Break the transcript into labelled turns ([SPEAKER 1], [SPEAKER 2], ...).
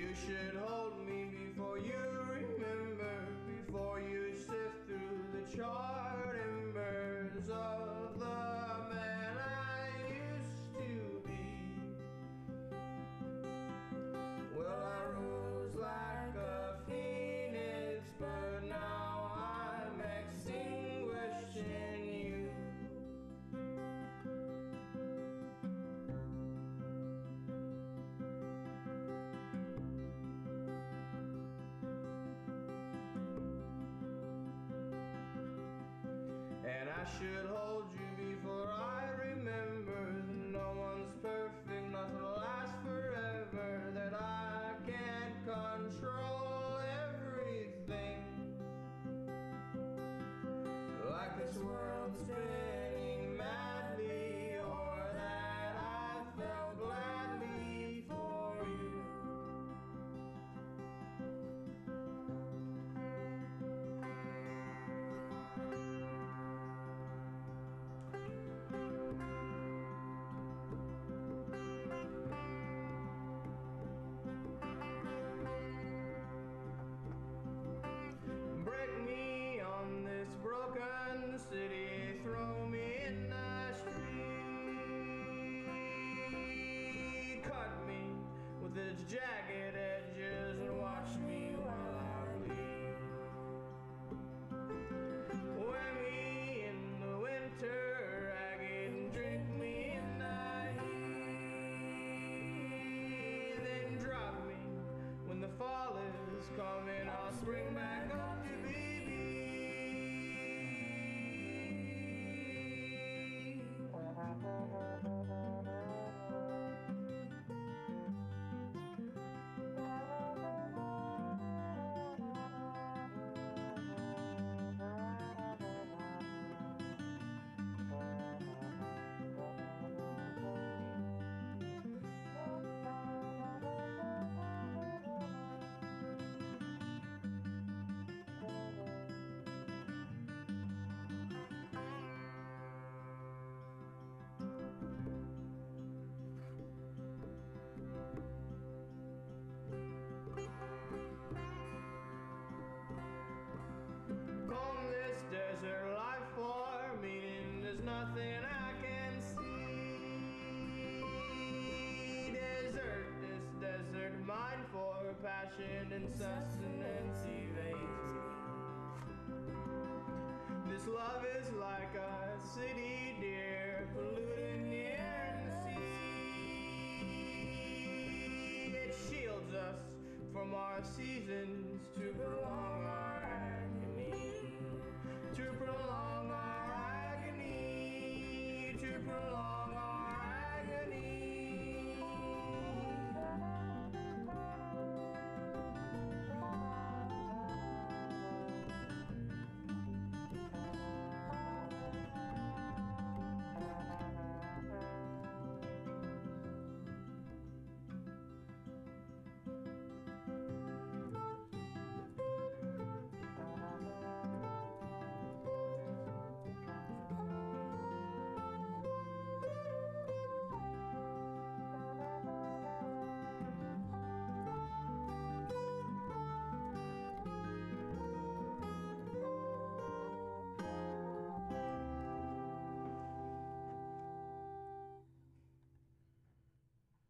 [SPEAKER 1] You should hold me before you remember, before you sift through the charred embers of the man I used to be. Well, I rose like a phoenix, but now I'm extinguished in you. And I should hold you before I remember that no one's perfect, nothing lasts forever, that I can't control everything, like this world spinning madly, or that I fell gladly for you. On this broken city, throw me in the street, cut me with its jagged edges and watch me while I bleed. Wear me in the winter ragged and drink me in the heat, then drop me when the fall is coming. I'll spring back up to be. Desert life for meaning, there's nothing I can see. Desert, this desert mind for passion and sustenance evades me. This love is like a city deer, polluting the air and the sea. It shields us from our seasons to belong